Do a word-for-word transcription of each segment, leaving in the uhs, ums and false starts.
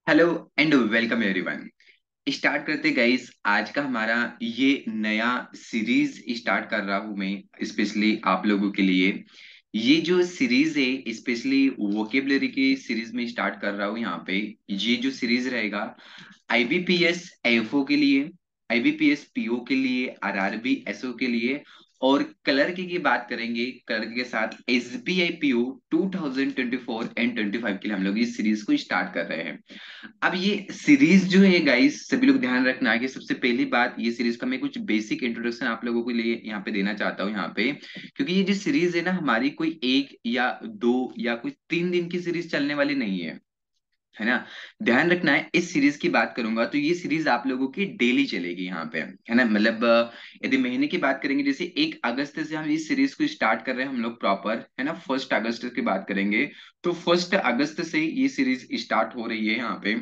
Hello and welcome everyone. Start करते guys, आज का हमारा ये नया सीरीज स्टार्ट कर रहा हूं मैं स्पेशली आप लोगों के लिए। ये जो सीरीज है स्पेशली वोकेबलरी की सीरीज में स्टार्ट कर रहा हूं यहाँ पे। ये जो सीरीज रहेगा आईबीपीएस एफओ के लिए, आईबीपीएस पीओ के लिए, आरआरबी एसओ के लिए, और क्लर्क की बात करेंगे क्लर्क के साथ SBI PO two thousand twenty four and twenty five के लिए हम लोग इस सीरीज को स्टार्ट कर रहे हैं। अब ये सीरीज जो है गाइस, सभी लोग ध्यान रखना है कि सबसे पहली बात, ये सीरीज का मैं कुछ बेसिक इंट्रोडक्शन आप लोगों के लिए यहाँ पे देना चाहता हूँ यहाँ पे। क्योंकि ये जो सीरीज है ना हमारी, कोई एक या दो या कोई तीन दिन की सीरीज चलने वाली नहीं है, है ना। ध्यान रखना है, इस सीरीज की बात करूंगा तो ये सीरीज आप लोगों की डेली चलेगी यहाँ पे, है ना। मतलब अ, यदि महीने की बात करेंगे, जैसे एक अगस्त से हम इस सीरीज को स्टार्ट कर रहे हैं हम लोग प्रॉपर, है ना। फर्स्ट अगस्त की बात करेंगे तो फर्स्ट अगस्त से ये सीरीज स्टार्ट हो रही है यहाँ पे।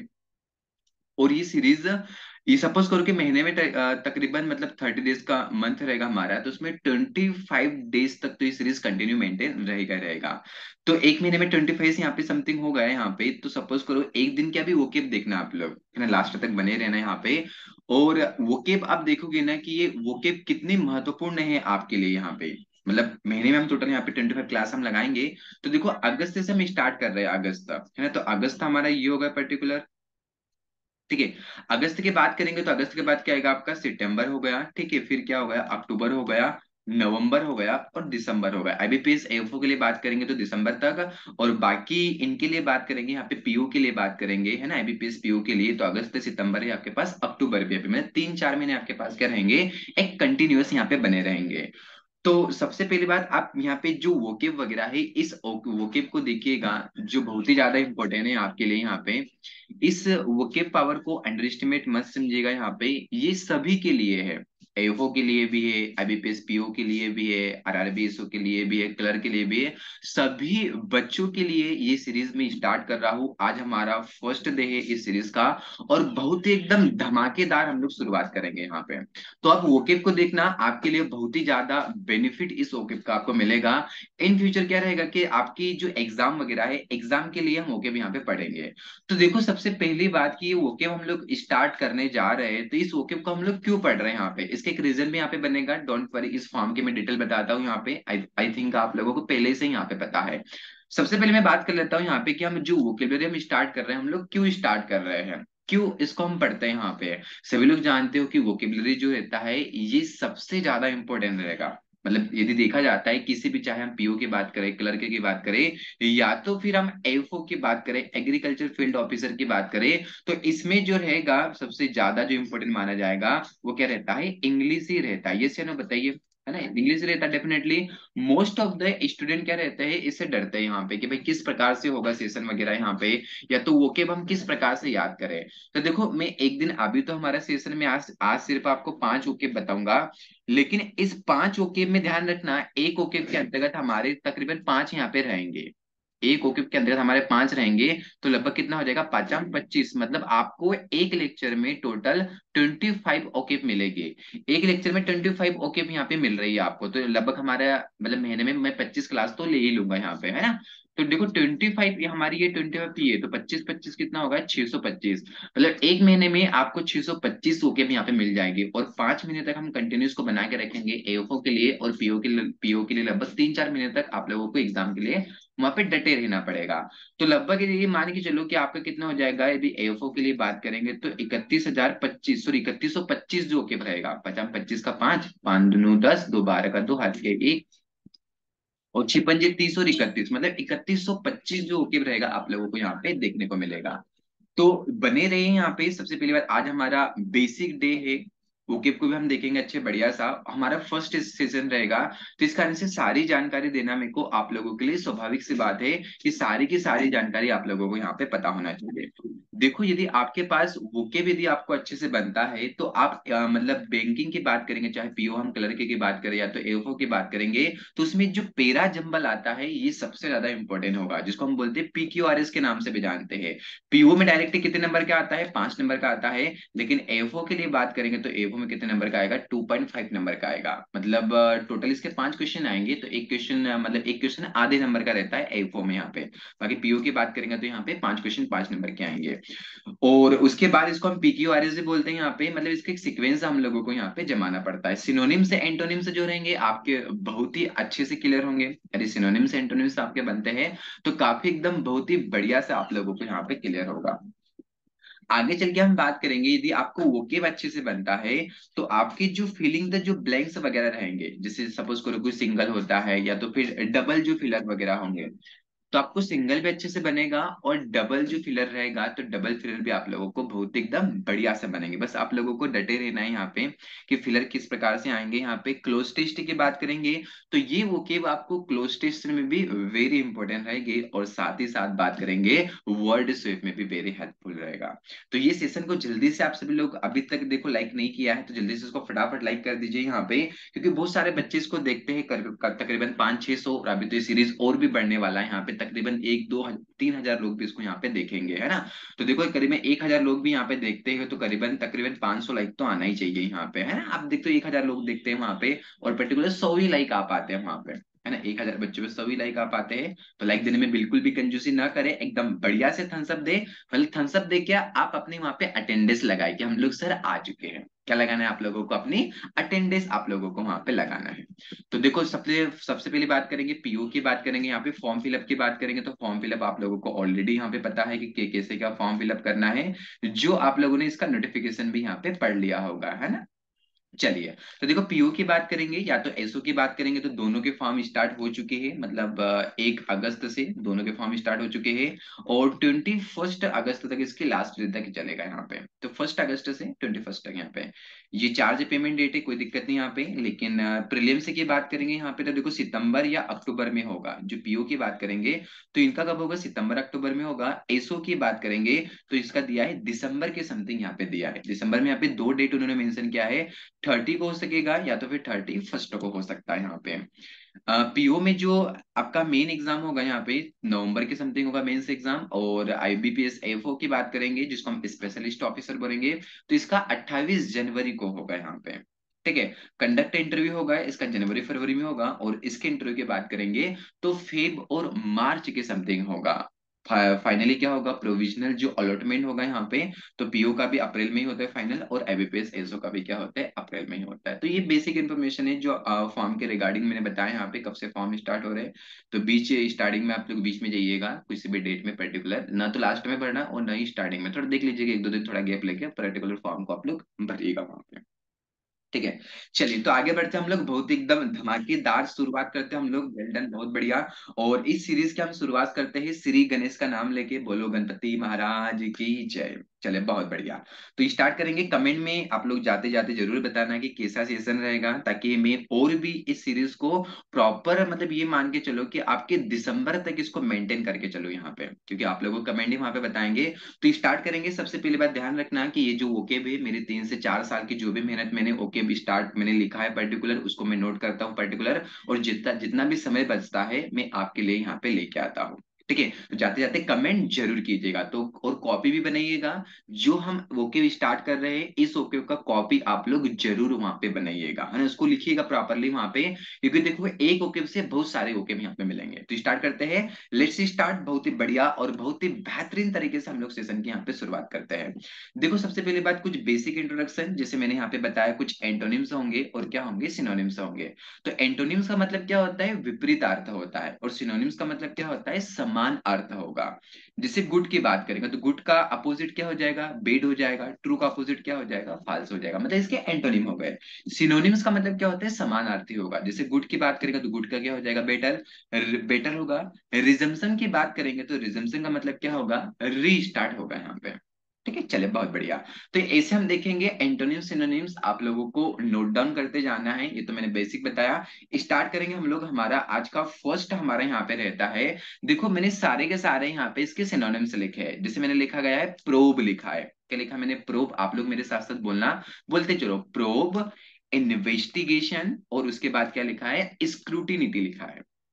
और ये सीरीज, ये सपोज करो कि महीने में त- अ, तकरीबन मतलब थर्टी डेज का मंथ रहेगा हमारा, तो उसमें ट्वेंटी फाइव डेज तक तो ये सीरीज कंटिन्यू मेंटेन रहेगा रहेगा। तो एक महीने में ट्वेंटी फाइव यहाँ पे समथिंग हो गया है यहाँ पे, तो सपोज करो एक दिन क्या भी वोकेब देखना आप लोग, है ना, लास्ट तक बने रहना यहाँ पे। और वोकेब आप देखोगे ना कि ये वोकेब कितनी महत्वपूर्ण है आपके लिए यहाँ पे। मतलब महीने में हम टोटल यहाँ पे ट्वेंटी फाइव क्लास हम लगाएंगे। तो देखो अगस्त से हम स्टार्ट कर रहे हैं, अगस्त तक, है ना। तो अगस्त हमारा ये होगा पर्टिकुलर, ठीक है। अगस्त की बात करेंगे तो अगस्त के बाद क्या आएगा आपका, सितंबर हो गया, ठीक है। फिर क्या हो गया, अक्टूबर हो गया, नवंबर हो गया और दिसंबर हो गया। आईबीपीएस एफओ के लिए बात करेंगे तो दिसंबर तक, और बाकी इनके लिए बात करेंगे यहाँ पे पीओ के लिए बात करेंगे, है ना। आईबीपीएस पीओ के लिए तो अगस्त सितंबर है आपके पास, अक्टूबर भी अभी मतलब तीन चार महीने आपके पास क्या रहेंगे, एक कंटिन्यूअस यहाँ पे बने रहेंगे। तो सबसे पहली बात, आप यहाँ पे जो वोकेब वगैरह है इस वोकेब को देखिएगा, जो बहुत ही ज्यादा इंपॉर्टेंट है आपके लिए यहाँ पे। इस वोकेब पावर को अंडर एस्टिमेट मत समझिएगा यहाँ पे, ये सभी के लिए है। एओ के लिए भी है, आईबीपीएस पीओ के लिए भी है, आरआरबी एसओ के लिए भी है, क्लर्क के लिए भी है। सभी बच्चों के लिए ये सीरीज में स्टार्ट कर रहा हूँ। आज हमारा फर्स्ट डे है इस सीरीज का, और बहुत ही एकदम धमाकेदार हम लोग शुरुआत करेंगे यहाँ पे। तो आप वोकेब को देखना, आपके लिए बहुत ही ज्यादा बेनिफिट इस वोकेब का आपको मिलेगा। इन फ्यूचर क्या रहेगा कि आपकी जो एग्जाम वगैरह है, एग्जाम के लिए हम वोकेब यहाँ पे पढ़ेंगे। तो देखो सबसे पहली बात कि ये वोकेब हम लोग स्टार्ट करने जा रहे हैं, तो इस वोकेब को हम लोग क्यों पढ़ रहे हैं यहाँ पे, इसके एक रीजन भी यहाँ पे बनेगा। डोंट वरी, इस फॉर्म की मैं डिटेल बताता हूँ यहाँ पे। आई आई थिंक आप लोगों को पहले से ही यहाँ पे पता है। सबसे पहले मैं बात कर लेता हूँ यहाँ पे कि हम जो वोकेबलरी हम स्टार्ट कर रहे हैं, हम लोग क्यों स्टार्ट कर रहे हैं, क्यों इसको हम पढ़ते हैं यहाँ पे। सभी लोग जानते हो कि वोकेबलरी जो रहता है ये सबसे ज्यादा इंपॉर्टेंट रहेगा। मतलब यदि देखा जाता है किसी भी, चाहे हम पीओ की बात करें, क्लर्क की बात करें, या तो फिर हम एफओ की बात करें, एग्रीकल्चर फील्ड ऑफिसर की बात करें, तो इसमें जो रहेगा सबसे ज्यादा जो इंपॉर्टेंट माना जाएगा वो क्या रहता है, इंग्लिश ही रहता है। ये से ना बताइए, है ना, इंग्लिश रहता है definitely. Most of the student क्या रहते हैं, इससे डरते हैं यहाँ पे कि भाई किस प्रकार से होगा सेशन वगैरह यहाँ पे, या तो वो के हम किस प्रकार से याद करें। तो देखो मैं एक दिन, अभी तो हमारा सेशन में आज आज सिर्फ आपको पांच ओके बताऊंगा, लेकिन इस पांच ओके में ध्यान रखना, एक ओके के अंतर्गत हमारे तकरीबन पांच यहाँ पे रहेंगे। एक ओके के अंतर्गत हमारे पांच रहेंगे, तो लगभग कितना हो जाएगा, पांचम पच्चीस, मतलब आपको एक लेक्चर में टोटल ट्वेंटी फाइव ओके मिलेगी। एक लेक्चर में ट्वेंटी फाइव ओके यहाँ पे मिल रही है आपको, तो लगभग हमारा मतलब महीने में मैं पच्चीस क्लास तो ले ही लूंगा यहाँ पे, है ना। तो देखो ट्वेंटी फाइव हमारी ये ट्वेंटी फाइव की है, तो पच्चीस पच्चीस कितना होगा, छह सौ पच्चीस। मतलब एक महीने में आपको छह सौ पच्चीस ओके यहाँ पे मिल जाएंगे, और पांच महीने तक हम कंटिन्यूस को बना के रखेंगे एओफओ के लिए, और पीओ के लिए, पीओ के लिए लगभग तीन चार महीने तक आप लोगों को एग्जाम के लिए वहां पे डटे रहना पड़ेगा। तो लगभग ये मान के चलो कि आपका कितना हो जाएगा, यदि एओफओ के लिए बात करेंगे तो इकतीस हजार पच्चीस, सॉरी इकतीस सौ पच्चीस जो ओके रहेगा, पचास पच्चीस का पांच, पांच नौ दस, दो बारह का दो, हाथ के एक, और छिपन जी तीस और इकतीस, मतलब इकतीस सौ पच्चीस जो ओके रहेगा आप लोगों को यहाँ पे देखने को मिलेगा। तो बने रहे यहाँ पे। सबसे पहली बात, आज हमारा बेसिक डे है, ओकेप को भी हम देखेंगे अच्छे बढ़िया सा, हमारा फर्स्ट सेशन रहेगा। तो इस कारण से सारी जानकारी देना मेरे को आप लोगों के लिए स्वाभाविक सी बात है कि सारी की सारी जानकारी आप लोगों को यहाँ पे पता होना चाहिए। देखो यदि आपके पास वोकेब यदि आपको अच्छे से बनता है, तो आप अ, मतलब बैंकिंग की बात करेंगे, चाहे पीओ हम क्लर्क की बात करें या तो एओफओ की बात करेंगे, तो उसमें जो पेरा जंबल आता है ये सबसे ज्यादा इंपॉर्टेंट होगा, जिसको हम बोलते हैं पीक्यूआरएस के नाम से भी जानते हैं। पीओ में डायरेक्ट कितने नंबर का आता है, पांच नंबर का आता है, लेकिन एफओ के लिए बात करेंगे तो एफओ एफओ में कितने नंबर का आएगा, टू पॉइंट फाइव नंबर का आएगा। मतलब टोटल इसके पांच क्वेश्चन आएंगे, तो एक क्वेश्चन मतलब एक क्वेश्चन आधे नंबर का रहता है एफओ में यहाँ पे। बाकी पीओ की बात करेंगे तो यहाँ पे पांच क्वेश्चन पांच नंबर के आएंगे। और उसके बाद इसको हम पीक्यू आरएस भी बोलते हैं यहाँ पे, मतलब इसके एक सीक्वेंस हम लोगों को यहाँ पे जमाना पड़ता है। सिनोनिम से एंटोनिम से जो रहेंगे आपके बहुत ही अच्छे से क्लियर होंगे। यदि सिनोनिम से एंटोनिम से आपके बनते हैं तो काफी एकदम बहुत ही बढ़िया से आप लोगों को यहाँ पे क्लियर होगा। आगे चल के हम बात करेंगे, यदि आपको वोकेब अच्छे से बनता है तो आपकी जो फीलिंग द जो ब्लैंक्स वगैरह रहेंगे, जैसे सपोज करो कोई सिंगल होता है या तो फिर डबल जो फिलर वगैरह होंगे, तो आपको सिंगल भी अच्छे से बनेगा और डबल जो फिलर रहेगा तो डबल फिलर भी आप लोगों को बहुत एकदम बढ़िया से बनेंगे। बस आप लोगों को डटे रहना है यहाँ पे कि फिलर किस प्रकार से आएंगे। यहाँ पे क्लोज टेस्ट की बात करेंगे तो ये वोकेब आपको क्लोज टेस्ट में भी वेरी इंपॉर्टेंट रहेगी, और साथ ही साथ बात करेंगे वर्ड स्वेप में भी वेरी हेल्पफुल रहेगा। तो ये सेशन को जल्दी से आप सभी लोग अभी तक देखो लाइक नहीं किया है तो जल्दी से इसको फटाफट लाइक कर दीजिए यहाँ पे, क्योंकि बहुत सारे बच्चे इसको देखते हैं कर, कर, तकरीबन पांच छह सौ, और अभी तो ये सीरीज और भी बढ़ने वाला है यहाँ पे, तकरीबन एक दो तीन हजार लोग भी इसको यहाँ पे देखेंगे, है ना। तो देखो करीबन एक हजार लोग भी यहाँ पे देखते हैं तो करीबन तकरीबन पांच सौ लाइक तो आना ही चाहिए यहाँ पे, है ना। आप देखते हो एक हजार लोग देखते हैं वहां पे और पर्टिकुलर सौ ही लाइक आ पाते हैं वहां पे, है ना। एक हजार बच्चों पे सौ ही लाइक आ पाते हैं। तो लाइक देने में बिल्कुल भी कंजूसी ना करें, एकदम बढ़िया से थम्सअप दे। मतलब थम्सअप दे क्या, आप अपने वहां पे अटेंडेंस लगाए कि हम लोग सर आ चुके हैं। क्या लगाना है आप लोगों को, अपनी अटेंडेंस आप लोगों को वहां पे लगाना है। तो देखो सबसे सबसे पहले बात करेंगे पीओ की बात करेंगे, यहाँ पे फॉर्म फिलअप की बात करेंगे। तो फॉर्म फिलअप आप लोगों को ऑलरेडी यहाँ पे पता है कि के- कैसे क्या फॉर्म फिलअप करना है, जो आप लोगों ने इसका नोटिफिकेशन भी यहाँ पे पढ़ लिया होगा, है ना। चलिए, तो देखो पीओ की बात करेंगे या तो एसओ की बात करेंगे तो दोनों के फॉर्म स्टार्ट हो चुके हैं, मतलब अ, एक अगस्त से दोनों के फॉर्म स्टार्ट हो चुके हैं और ट्वेंटी फर्स्ट अगस्त तक इसकी लास्ट डेट तक चलेगा यहाँ पे। तो फर्स्ट अगस्त से ट्वेंटी फर्स्ट तक यहाँ पे ये चार्ज पेमेंट डेट है, कोई दिक्कत नहीं यहाँ पे। लेकिन प्रीलिम्स की बात करेंगे यहाँ पे तो देखो सितंबर या अक्टूबर में होगा। जो पीओ की बात करेंगे तो इनका कब होगा, सितंबर अक्टूबर में होगा। एसओ की बात करेंगे तो इसका दिया है दिसंबर के समथिंग यहाँ पे दिया है। दिसंबर में यहाँ पे दो डेट उन्होंने मेंशन किया है, थर्टी को हो सकेगा या तो फिर थर्टी फर्स्ट को हो सकता है यहाँ पे। पीओ में जो आपका मेन एग्जाम होगा यहाँ पे नवंबर के समथिंग होगा मेंस एग्जाम। और आईबीपीएस एफओ की बात करेंगे जिसको हम स्पेशलिस्ट ऑफिसर बोलेंगे, तो इसका अट्ठाईस जनवरी को होगा यहाँ पे। ठीक है, कंडक्ट इंटरव्यू होगा इसका जनवरी फरवरी में होगा, और इसके इंटरव्यू की बात करेंगे तो फेब और मार्च के समथिंग होगा। फाइनली क्या होगा, प्रोविजनल जो अलॉटमेंट होगा यहाँ पे, तो पीओ का भी अप्रैल में ही होता है फाइनल, और एबीपीएस एसओ का भी क्या होता है, अप्रैल में ही होता है। तो ये बेसिक इन्फॉर्मेशन है जो फॉर्म के रिगार्डिंग मैंने बताया यहाँ पे, कब से फॉर्म स्टार्ट हो रहे हैं। तो बीच स्टार्टिंग में आप लोग बीच में जाइएगा किसी भी डेट में पर्टिकुलर, ना तो लास्ट में भरना और ना ही स्टार्टिंग में, थोड़ा देख लीजिएगा एक दो दिन थोड़ा गैप लेके पर्टिकुलर फॉर्म को आप लोग भरिएगा वहां पे। ठीक है, चलिए तो आगे बढ़ते हैं हम लोग, बहुत एकदम धमाकेदार शुरुआत करते हैं हम लोग, वेल डन, बहुत बढ़िया। और इस सीरीज की हम शुरुआत करते हैं श्री गणेश का नाम लेके, बोलो गणपति महाराज की जय। चले बहुत बढ़िया, तो स्टार्ट करेंगे। कमेंट में आप लोग जाते जाते जरूर बताना कि कैसा सेशन रहेगा, ताकि मैं और भी इस सीरीज को प्रॉपर मतलब ये मान के चलो कि आपके दिसंबर तक इसको मेंटेन करके चलो यहाँ पे, क्योंकि आप लोगों को कमेंट ही वहां पे बताएंगे। तो स्टार्ट करेंगे। सबसे पहली बात ध्यान रखना कि ये जो ओकेब है, मेरी तीन से चार साल की जो भी मेहनत मैंने ओकेब स्टार्ट मैंने लिखा है पर्टिकुलर, उसको मैं नोट करता हूँ पर्टिकुलर, और जितना जितना भी समय बचता है मैं आपके लिए यहाँ पे लेके आता हूँ। ठीक है, तो जाते जाते कमेंट जरूर कीजिएगा, तो और कॉपी भी बनाइएगा। जो हम ओकेब स्टार्ट कर रहे हैं इस ओकेब का कॉपी आप लोग जरूर वहां पे बनाइएगा, है ना, उसको लिखिएगा प्रॉपरली वहां पे, क्योंकि देखो एक ओकेब से बहुत सारे ओकेब यहाँ पे मिलेंगे। तो स्टार्ट करते हैं, लेट्स स्टार्ट। बहुत ही बढ़िया और बहुत ही बेहतरीन तरीके से हम लोग सेशन की यहाँ पे शुरुआत करते हैं। देखो सबसे पहली बात कुछ बेसिक इंट्रोडक्शन, जैसे मैंने यहाँ पे बताया कुछ एंटोनिम्स होंगे और क्या होंगे, सिनोनिम्स होंगे। तो एंटोनिम्स का मतलब क्या होता है, विपरीत अर्थ होता है, और सिनोनिम्स का मतलब क्या होता है, समान अर्थ होगा। जैसे गुड की बात करेंगे तो गुड का अपोजिट क्या हो जाएगा, बेड हो जाएगा। ट्रू का अपोजिट क्या हो जाएगा, फाल्स हो जाएगा, मतलब इसके एंटोनिम हो गए। सिनोनिम्स का मतलब क्या होता है, समानार्थी होगा। जैसे गुड की बात करेंगे तो गुड का क्या हो जाएगा, बेटर, बेटर होगा। रिजम्पशन की बात करेंगे तो रिजम्पशन का मतलब क्या होगा, रीस्टार्ट होगा यहाँ पे। ठीक है, चले बहुत बढ़िया। तो ऐसे हम देखेंगे एंटोनिम सिनोनिम्स, आप लोगों को नोट डाउन करते जाना है, ये तो मैंने बेसिक बताया। स्टार्ट करेंगे हम लोग, हमारा आज का फर्स्ट हमारा यहाँ पे रहता है। देखो मैंने सारे के सारे यहाँ पे इसके सिनोनिम्स लिखे हैं, जैसे मैंने लिखा गया है प्रोब लिखा है। क्या लिखा मैंने, प्रोब। आप लोग मेरे साथ साथ बोलना, बोलते चलो, प्रोब, इन्वेस्टिगेशन, और उसके बाद क्या लिखा है, स्क्रूटिनिटी लिखा है।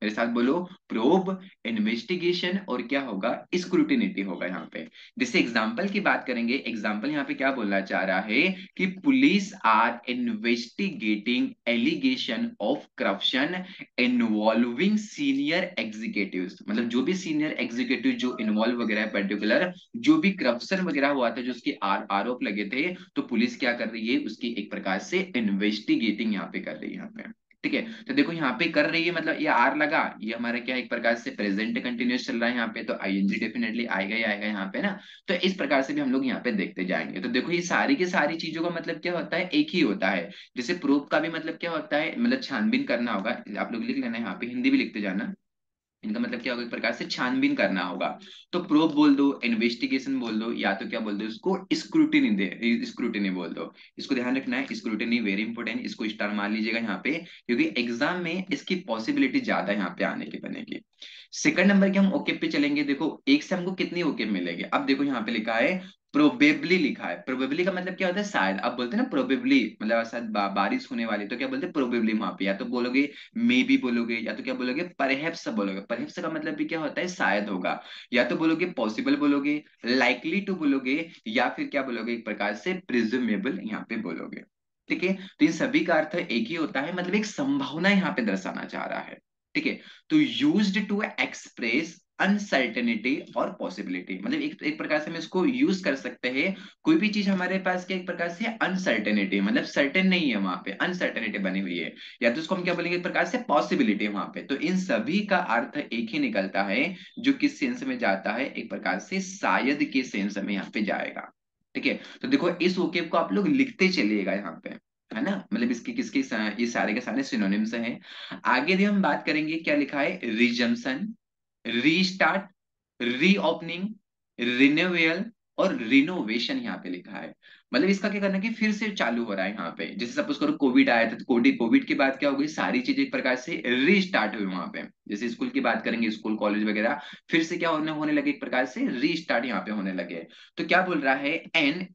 मेरे साथ बोलो, प्रोब, इन्वेस्टिगेशन और क्या होगा, स्क्रूटिनिटी होगा यहाँ पे। जैसे एग्जाम्पल की बात करेंगे, एग्जाम्पल यहाँ पे क्या बोलना चाह रहा है कि police are investigating allegation of corruption involving senior executives, मतलब जो भी सीनियर एग्जीक्यूटिव जो इन्वॉल्व वगैरह है, पर्टिकुलर जो भी करप्शन वगैरह हुआ था, जो उसके आर, आरोप लगे थे, तो पुलिस क्या कर रही है, उसकी एक प्रकार से इन्वेस्टिगेटिंग यहाँ पे कर रही है यहाँ पे। ठीक है, तो देखो यहाँ पे कर रही है, मतलब ये आर लगा, ये हमारा क्या एक प्रकार से प्रेजेंट कंटिन्यूस चल रहा है यहाँ पे, तो आईएनजी डेफिनेटली आएगा ही आएगा यहाँ पे ना। तो इस प्रकार से भी हम लोग यहाँ पे देखते जाएंगे। तो देखो ये सारी की सारी चीजों का मतलब क्या होता है, एक ही होता है। जैसे प्रूफ का भी मतलब क्या होता है, मतलब छानबीन करना होगा, आप लोग लिख लेना यहाँ पे, हिंदी भी लिखते जाना। इनका मतलब क्या होगा, एक प्रकार से छानबीन करना होगा। तो प्रोब बोल दो, इन्वेस्टिगेशन बोल दो, या तो क्या बोल दो इसको, स्क्रूटिनी दे, स्क्रूटिनी बोल दो। इसको ध्यान रखना है, स्क्रूटिनी वेरी इंपॉर्टेंट, इसको स्टार मान लीजिएगा यहाँ पे, क्योंकि एग्जाम में इसकी पॉसिबिलिटी ज्यादा यहाँ पे आने की बनेगी। सेकंड नंबर के हम ओके पे चलेंगे। देखो एक से हमको कितनी ओके मिलेगी, अब देखो यहाँ पे लिखा है प्रोबेबली, लिखा है प्रोबेबली का मतलब क्या होता है, शायद। आप बोलते हैं ना प्रोबेबली, मतलब शायद बा, बारिश होने वाली, तो क्या बोलते हैं प्रोबेबली वहां पे, या तो बोलोगे मे बी बोलोगे, या तो क्या बोलोगे परहैप्स बोलोगे। परहैप्स का मतलब भी क्या होता है, शायद होगा। या तो बोलोगे पॉसिबल बोलोगे, लाइकली टू बोलोगे, या फिर क्या बोलोगे, एक प्रकार से प्रिज्यूमेबल यहाँ पे बोलोगे। ठीक है, तो इन सभी का अर्थ एक ही होता है, मतलब एक संभावना यहाँ पे दर्शाना चाह रहा है। ठीक है, तो यूज्ड टू एक्सप्रेस अनसर्टेनिटी और पॉसिबिलिटी, मतलब एक एक प्रकार से हम इसको यूज कर सकते हैं। कोई भी चीज हमारे पास क्या एक प्रकार से अनसर्टेनिटी, मतलब सर्टेन नहीं है, वहां पे अनसर्टेनिटी बनी हुई है, या तो इसको हम क्या बोलेंगे, एक प्रकार से पॉसिबिलिटी वहां पे। तो इन सभी का अर्थ एक ही निकलता है, जो किस सेंस में जाता है, एक प्रकार से शायद के सेंस में यहाँ पे जाएगा। ठीक है, तो देखो इस ओकेब को आप लोग लिखते चलिएगा यहाँ पे, है ना, मतलब इसके किसके सा- ये सारे के सारे सिनोनिम्स हैं। आगे भी हम बात करेंगे, क्या लिखा है, रिजम्पशन, रीस्टार्ट, रीओपनिंग, रिन्यूअल और रिनोवेशन यहाँ पे लिखा है। मतलब इसका क्या करना है कि फिर से चालू हो रहा है यहाँ पे। जैसे सपोज करो कोविड आया था, तो कोविड कोविड के बाद क्या हो गई, सारी चीजें एक प्रकार से रीस्टार्ट हुई वहां पे। जैसे स्कूल की बात करेंगे, स्कूल कॉलेज वगैरह फिर से क्या होने होने लगे, एक प्रकार से रीस्टार्ट यहाँ पे होने लगे। तो क्या बोल रहा है, an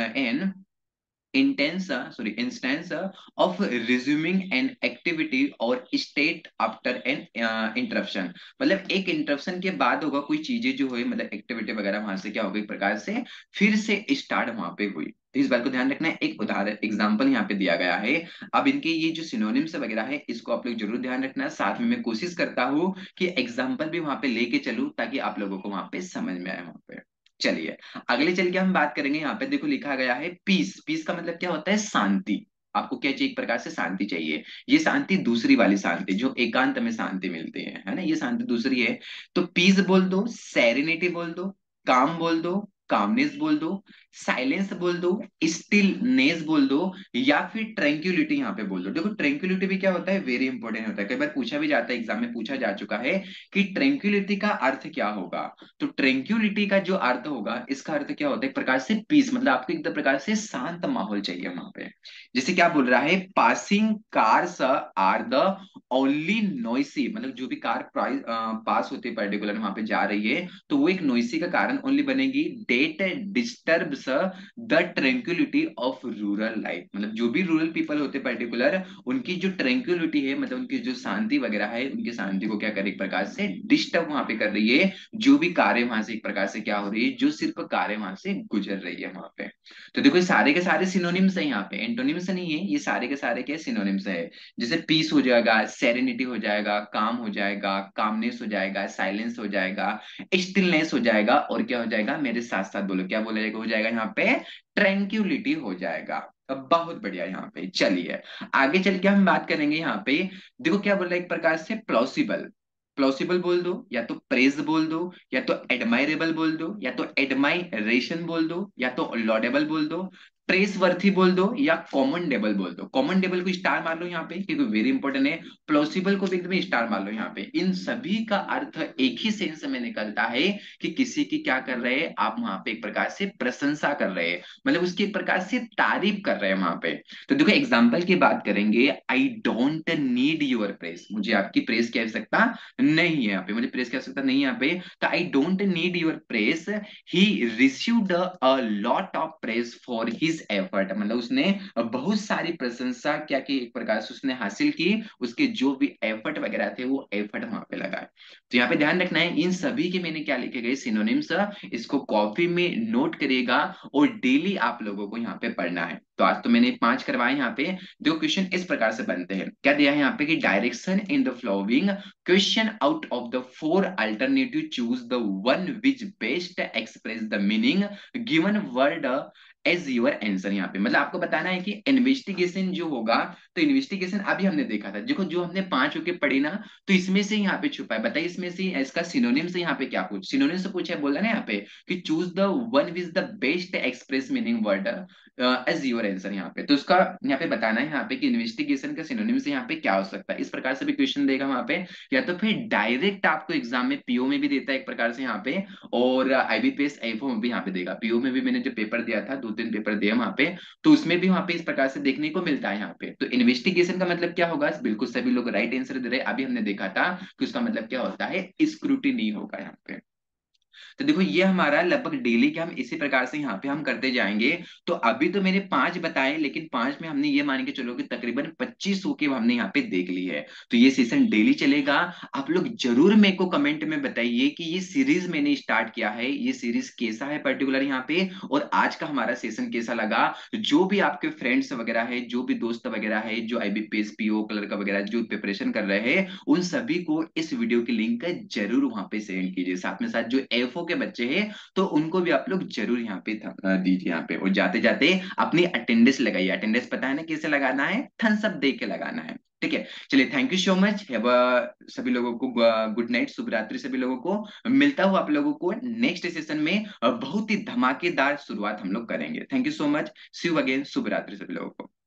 an intense uh, sorry instance uh, of resuming an activity or state after an uh, interruption, मतलब एक इंटरप्शन के बाद होगा कोई चीजें जो हुई, मतलब एक्टिविटी वगैरह वहां से क्या होगा, एक प्रकार से फिर से स्टार्ट वहां पे हुई। तो इस बात को ध्यान रखना है, एक उदाहरण एग्जांपल यहाँ पे दिया गया है। अब इनके ये जो सिनोनिम्स वगैरह है, इसको आप लोग जरूर ध्यान रखना। साथ में मैं कोशिश करता हूँ कि एग्जाम्पल भी वहां पे लेके चलूं, ताकि आप लोगों को वहां पे समझ में आए वहां पे। चलिए अगले चल के हम बात करेंगे, यहाँ पे देखो लिखा गया है पीस। पीस का मतलब क्या होता है, शांति। आपको क्या चाहिए, एक प्रकार से शांति चाहिए। ये शांति दूसरी वाली शांति, जो एकांत में शांति मिलती है है ना, ये शांति दूसरी है। तो पीस बोल दो, सेरेनिटी बोल दो, काम बोल दो, कामनेस बोल दो, साइलेंस बोल दो, स्टिलनेस बोल दो, या फिर ट्रैंक्विलिटी यहाँ पे बोल दो। देखो ट्रैंक्विलिटी भी क्या होता है, वेरी इंपॉर्टेंट होता है, कई बार पूछा भी जाता है, एग्जाम में पूछा जा चुका है कि ट्रैंक्विलिटी का अर्थ क्या होगा। तो ट्रैंक्विलिटी का जो अर्थ होगा, इसका अर्थ क्या होता है, एक प्रकार से पीस, मतलब आपको एक प्रकार से शांत माहौल चाहिए वहां पे। जैसे क्या बोल रहा है, passing cars are the only noisy, मतलब जो भी कार पास होती है पर्टिकुलर वहां पे जा रही है, तो वो एक नॉइसी का कारण ओनली बनेगी, that disturbs the tranquillity of rural life, मतलब जो भी रूरल पीपल होते हैं पर्टिकुलर, उनकी जो ट्रैंक्विलिटी है, मतलब उनकी जो शांति वगैरह है, उनकी शांति को क्या करे, एक प्रकार से डिस्टर्ब वहां पे कर रही है, जो भी कारें वहां से एक प्रकार से क्या हो रही है, जो सिर्फ कारें वहां से गुजर रही है वहां पे। तो देखो ये सारे के सारे सिनोनिम्स है यहाँ पे, एंटोनिम्स नहीं है, ये सारे के सारे क्या सिनोनिम्स है। जैसे पीस हो जाएगा, सेरेनिटी हो जाएगा, काम हो जाएगा, कामनेस हो जाएगा, साइलेंस हो जाएगा, स्टिलनेस हो जाएगा, और क्या हो जाएगा, मेरे साथ साथ बोलो, क्या बोला जाएगा, हो जाएगा यहाँ पे ट्रैंक्विलिटी हो जाएगा। अब बहुत बढ़िया, यहाँ पे चलिए आगे चल के हम बात करेंगे। यहाँ पे देखो क्या बोल रहा है, एक प्रकार से प्लॉसिबल, प्लॉसिबल बोल दो, या तो प्रेज बोल दो, या तो एडमायरेबल बोल दो, या तो एडमायरेशन बोल दो, या तो लॉडेबल बोल दो, प्रेस वर्थी बोल दो, या कॉमेंडेबल बोल दो। कॉमेंडेबल को स्टार मार लो यहाँ पे, क्योंकि वेरी इंपॉर्टेंट है। प्लॉसिबल को भी एकदम स्टार मार लो यहाँ पे। इन सभी का अर्थ एक ही सेंस में निकलता है कि किसी की क्या कर रहे हैं आप, वहां पे एक प्रकार से प्रशंसा कर रहे हैं, मतलब उसकी एक प्रकार से तारीफ कर रहे हैं वहां पे। तो देखो एग्जाम्पल की बात करेंगे, I don't need your praise, मुझे आपकी प्रेस की आवश्यकता नहीं है यहाँ पे, मुझे प्रेस की आवश्यकता नहीं है यहाँ पे। तो I don't need your praise, he received a lot of praise for his his effort, मतलब उसने बहुत सारी प्रशंसा क्या की, एक प्रकार से उसने हासिल की, उसके जो भी एफर्ट वगैरह थे वो एफर्ट वहां पे लगाए। तो यहाँ पे ध्यान रखना है, इन सभी के मैंने क्या लिखे गए सिनोनिम्स, इसको कॉपी में नोट करिएगा और डेली आप लोगों को यहाँ पे पढ़ना है। तो आज तो मैंने पांच करवाए यहाँ पे। दो क्वेश्चन इस प्रकार से बनते हैं, क्या दिया है यहाँ पे कि direction in the following question out of the four alternative choose the one which best express the meaning given word as your answer. यहाँ पे मतलब आपको बताना है कि इन्वेस्टिगेशन जो होगा, तो इन्वेस्टिगेशन अभी हमने देखा था, देखो जो हमने पांच होके पढ़ी ना, तो इसमें से यहाँ पे छुपा है, बताइए इसमें से इसका सिनोनिम से यहाँ पे क्या पूछ, सिनोनिम से पूछा है, बोला ना यहाँ पे कि choose the one which the best express meaning word as your answer. यहाँ पे तो उसका यहाँ पे बताना है यहाँ पे कि इन्वेस्टिगेशन का सिनोनिम से यहाँ पे क्या हो सकता है। इस प्रकार से भी क्वेश्चन देगा वहां पे, या तो फिर डायरेक्ट आपको एग्जाम में पीओ में भी देता है एक प्रकार से यहाँ पे, और आईबीपीएस एफओ में भी यहाँ पे देगा। पीओ में भी मैंने जो पेपर दिया था, दो तीन पेपर दिए वहां पे, तो उसमें भी वहां पे इस प्रकार से देखने को मिलता है यहाँ पे। तो इन्वेस्टिगेशन का मतलब क्या होगा, बिल्कुल सभी लोग राइट आंसर दे रहे हैं। अभी हमने देखा था कि उसका मतलब क्या होता है, स्क्रूटिनी होगा यहाँ पे। तो देखो ये हमारा लगभग डेली के हम इसी प्रकार से यहाँ पे हम करते जाएंगे। तो अभी तो मैंने पांच बताए, लेकिन पांच में हमने ये मान के चलो कि तकरीबन पच्चीस के हमने यहाँ पे देख ली है। तो ये सेशन डेली चलेगा। आप लोग जरूर मेरे को कमेंट में बताइए कि ये सीरीज मैंने स्टार्ट किया है, ये सीरीज कैसा है पर्टिकुलर यहाँ पे, और आज का हमारा सेशन कैसा लगा। जो भी आपके फ्रेंड्स वगैरह है, जो भी दोस्त वगैरह है, जो आईबीपीएस पीओ क्लर्क वगैरह जो प्रिपरेशन कर रहे हैं, उन सभी को इस वीडियो की लिंक जरूर वहां पे सेंड कीजिए। साथ में साथ जो एफओ के बच्चे हैं, तो उनको भी आप लोग जरूर यहाँ पे थ- अ, दीजिए यहाँ पे। और जाते जाते अपनी अटेंडेंस लगाइए। अटेंडेंस पता है ना कैसे लगाना है, थम्स अप दे के लगाना है। ठीक है, चलिए, थैंक यू सो मच। सभी लोगों को गुड नाइट, शुभ रात्रि सभी लोगों को। मिलता हूँ आप लोगों को नेक्स्ट सेशन में, अ, बहुत ही धमाकेदार शुरुआत हम लोग करेंगे। Thank you so much, see you again, शुभ रात्रि सभी लोगों को।